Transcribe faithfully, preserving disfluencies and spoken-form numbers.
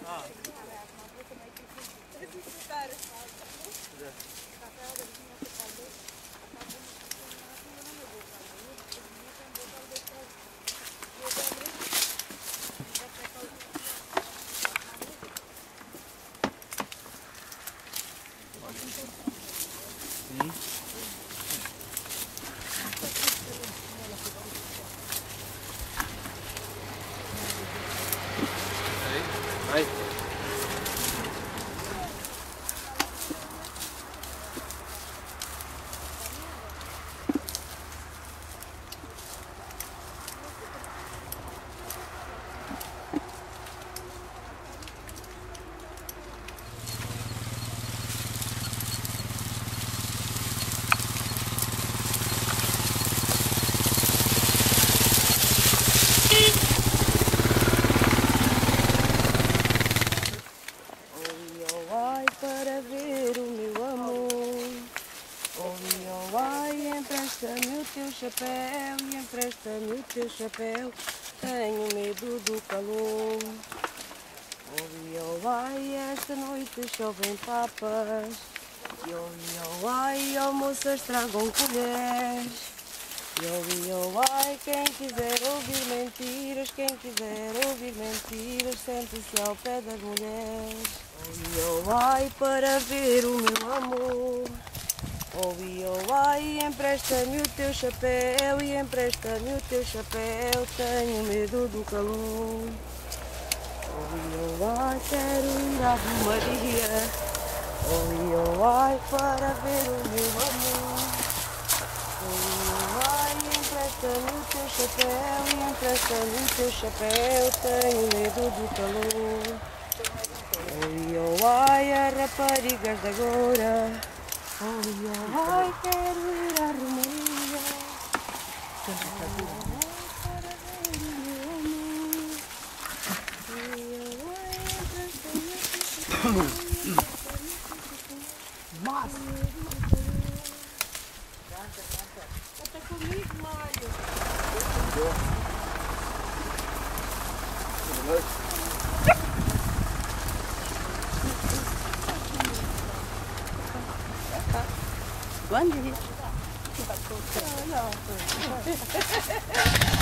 Aí. Para ver o meu amor, oh oh ai, empresta-me o teu chapéu, e empresta-me o teu chapéu, tenho medo do calor. Oh oh ai, esta noite chovem papas, e oh oh ai, oh moças tragam colheres. Oh oh ai, quem quiser ouvir mentiras, quem quiser ouvir mentiras, sente-se ao pé das mulheres. Oh oh ai, para ver o meu amor, oh oh ai, empresta-me o teu chapéu, e empresta-me o teu chapéu, tenho medo do calor. Oh oh ai, quero ir à Romaria, oh oh ai, para ver o meu amor. Oh ai, empresta-me o teu chapéu, e empresta-me o teu chapéu, tenho medo do calor. Oh oh ai, as raparigas de agora, oh oh ai, quero ir à Romaria, oh oh ai, para ver o meu amor. Oh oh ai, empresta-me o teu chapéu, e empresta-me o teu chapéu. Mas até comigo, Mário. Bom dia. Não, não.